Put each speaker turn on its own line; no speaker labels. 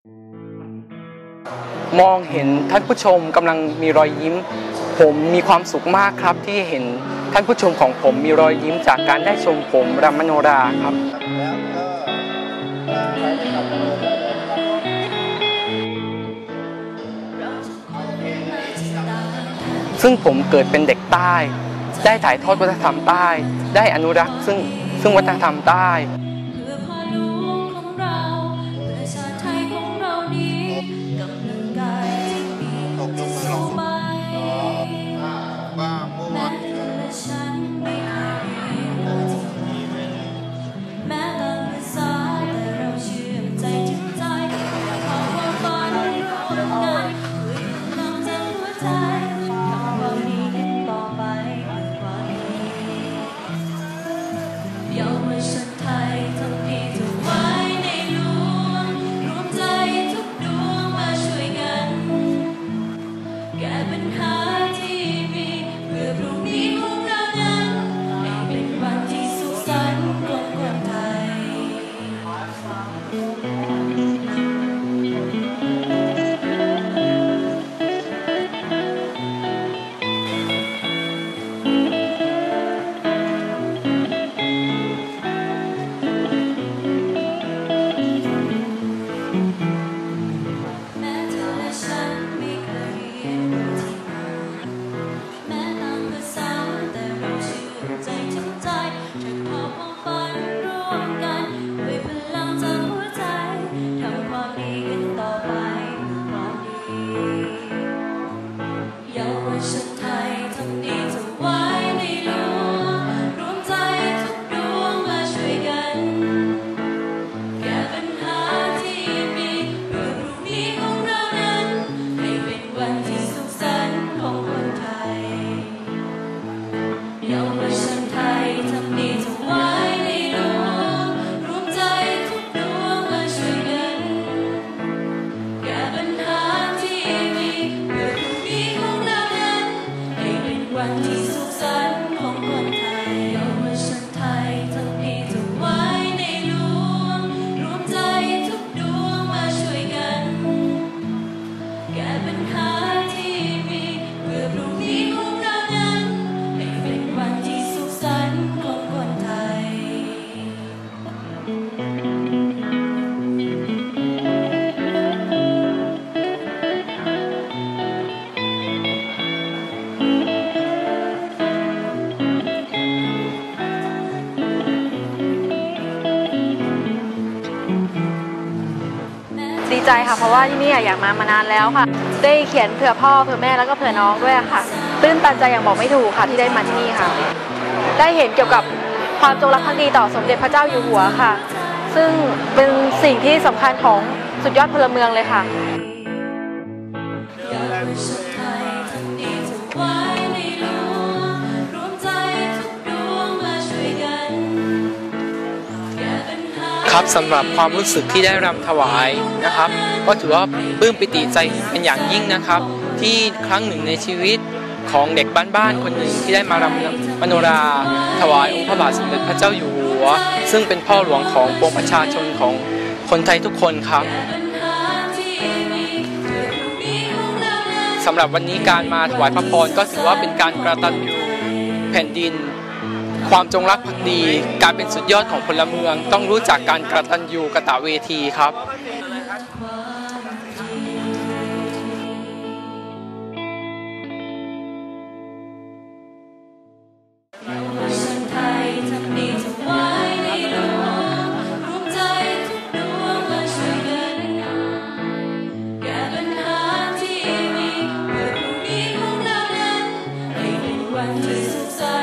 มองเห็นท่านผู้ชมกำลังมีรอยยิ้มผมมีความสุขมากครับที่เห็นท่านผู้ชมของผมมีรอยยิ้มจากการได้ชมผมรำมโนราครับซึ่งผมเกิดเป็นเด็กใต้ได้ถ่ายทอดวัฒนธรรมใต้ได้อนุรักษ์ซึ่งวัฒนธรรมใต้
ดีใจค่ะเพราะว่าที่นี่อยากมานานแล้วค่ะได้เขียนเผื่อพ่อเผื่อแม่แล้วก็เผื่อน้องด้วยค่ะตื้นตันใจอย่างบอกไม่ถูกค่ะที่ได้มาที่นี่ค่ะได้เห็นเกี่ยวกับความจงรักภักดีต่อสมเด็จพระเจ้าอยู่หัวค่ะซึ่งเป็นสิ่งที่สำคัญของสุดยอดพลเมืองเลยค่ะ
ครับสำหรับความรู้สึกที่ได้รำถวายนะครับก็ถือว่าปลื้มปิติใจเป็นอย่างยิ่งนะครับที่ครั้งหนึ่งในชีวิตของเด็กบ้านๆคนหนึ่งที่ได้มารำมโนราถวายองค์พระบาทสมเด็จพระเจ้าอยู่หัวซึ่งเป็นพ่อหลวงของปวงประชาชนของคนไทยทุกคนครับสำหรับวันนี้การมาถวายพระพรก็ถือว่าเป็นการกตัญญูแผ่นดินความจงรักภักดีการเป็นสุดยอดของพลเมืองต้องรู้จักการกตัญญูกตเวทีครับ
ที่สุขสันต์